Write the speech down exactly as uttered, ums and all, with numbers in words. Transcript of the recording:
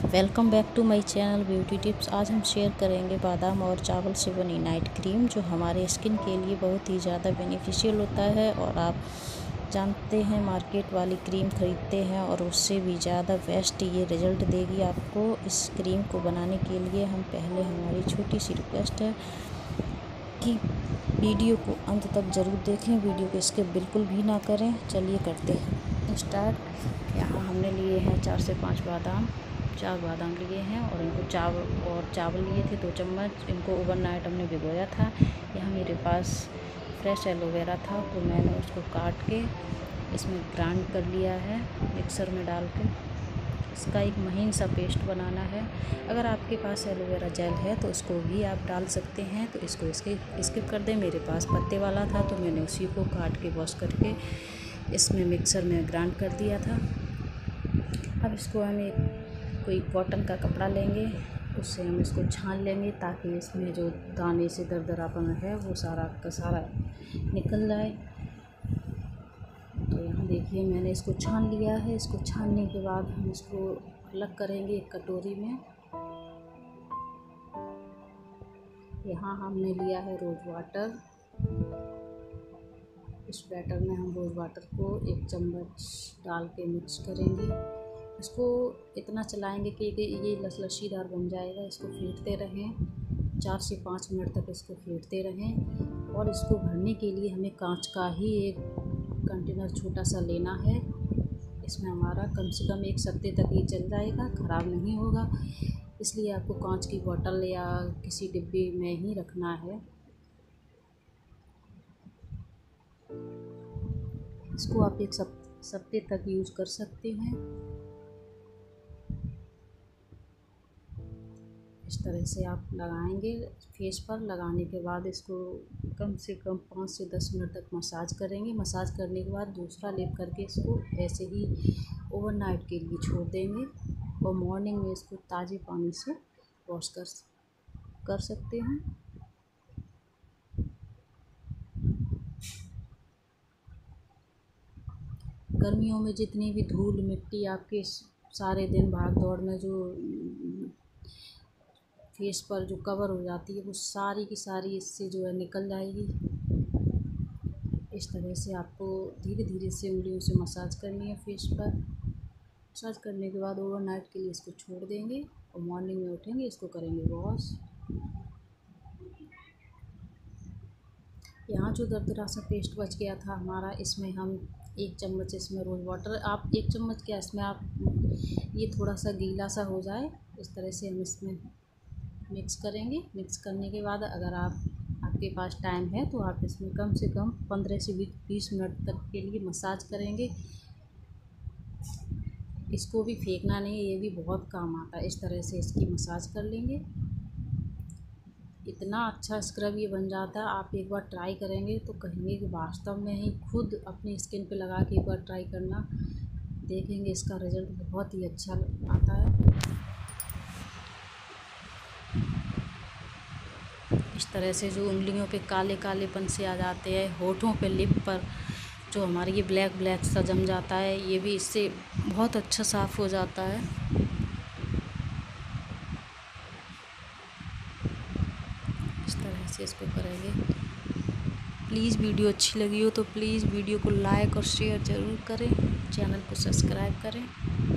Welcome back to my channel beauty tips. आज हम share करेंगे बादाम और चावल से बनी नाइट क्रीम, जो हमारे स्किन के लिए बहुत ही ज़्यादा बेनिफिशियल होता है। और आप जानते हैं मार्केट वाली क्रीम ख़रीदते हैं और उससे भी ज़्यादा बेस्ट ये रिज़ल्ट देगी आपको। इस क्रीम को बनाने के लिए हम पहले हमारी छोटी सी रिक्वेस्ट है कि वीडियो को अंत तक ज़रूर देखें, वीडियो को स्किप बिल्कुल भी ना करें। चलिए करते हैं स्टार्ट। यहाँ हमने लिए हैं चार से पाँच बादाम, चार बादाम लिए हैं और इनको चावल और चावल लिए थे दो चम्मच। इनको ओवरनाइट हमने भिगोया था। यहाँ मेरे पास फ्रेश एलोवेरा था तो मैंने उसको काट के इसमें ग्राइंड कर लिया है मिक्सर में डाल के। इसका एक महीन सा पेस्ट बनाना है। अगर आपके पास एलोवेरा जेल है तो उसको भी आप डाल सकते हैं, तो इसको इसके स्किप कर दें। मेरे पास पत्ते वाला था तो मैंने उसी को काट के वॉश करके इसमें मिक्सर में ग्राइंड कर दिया था। अब इसको हम एक कोई कॉटन का कपड़ा लेंगे, उससे हम इसको छान लेंगे ताकि इसमें जो दाने से दरदरापन है वो सारा का सारा निकल जाए। तो यहाँ देखिए मैंने इसको छान लिया है। इसको छानने के बाद हम इसको अलग करेंगे एक कटोरी में। यहाँ हमने लिया है रोज़ वाटर। इस बैटर में हम रोज़ वाटर को एक चम्मच डाल के मिक्स करेंगे। इसको इतना चलाएंगे कि ये लसलसीदार बन जाएगा। इसको फेंटते रहें, चार से पाँच मिनट तक इसको फेंटते रहें। और इसको भरने के लिए हमें कांच का ही एक कंटेनर छोटा सा लेना है। इसमें हमारा कम से कम एक सप्ताह तक ये चल जाएगा, ख़राब नहीं होगा। इसलिए आपको कांच की बोतल या किसी डिब्बे में ही रखना है। इसको आप एक सप्ताह तक यूज़ कर सकते हैं। इस तरह से आप लगाएंगे फेस पर। लगाने के बाद इसको कम से कम पाँच से दस मिनट तक मसाज करेंगे। मसाज करने के बाद दूसरा लेप करके इसको ऐसे ही ओवरनाइट के लिए छोड़ देंगे और मॉर्निंग में इसको ताज़े पानी से वॉश कर कर सकते हैं। गर्मियों में जितनी भी धूल मिट्टी आपके सारे दिन भाग दौड़ में जो फेस पर जो कवर हो जाती है वो सारी की सारी इससे जो है निकल जाएगी। इस तरह से आपको धीरे धीरे से उंगलियों से मसाज करनी है फेस पर। मसाज करने के बाद ओवरनाइट के लिए इसको छोड़ देंगे और मॉर्निंग में उठेंगे इसको करेंगे वॉश। यहाँ जो दरदरा सा पेस्ट बच गया था हमारा, इसमें हम एक चम्मच इसमें रोज़ वाटर, आप एक चम्मच क्या इसमें आप ये थोड़ा सा गीला सा हो जाए इस तरह से हम इसमें मिक्स करेंगे। मिक्स करने के बाद अगर आप आपके पास टाइम है तो आप इसमें कम से कम पंद्रह से बीस मिनट तक के लिए मसाज करेंगे। इसको भी फेंकना नहीं, ये भी बहुत काम आता है। इस तरह से इसकी मसाज कर लेंगे। इतना अच्छा स्क्रब ये बन जाता है, आप एक बार ट्राई करेंगे तो कहेंगे कि वास्तव में ही खुद अपनी स्किन पे लगा के एक बार ट्राई करना, देखेंगे इसका रिज़ल्ट बहुत ही अच्छा आता है। इस तरह से जो उंगलियों पे काले कालेपन से आ जाते हैं, होठों पे लिप पर जो हमारे ये ब्लैक ब्लैक सा जम जाता है, ये भी इससे बहुत अच्छा साफ़ हो जाता है। इस तरह से इसको करेंगे। प्लीज़ वीडियो अच्छी लगी हो तो प्लीज़ वीडियो को लाइक और शेयर ज़रूर करें, चैनल को सब्सक्राइब करें।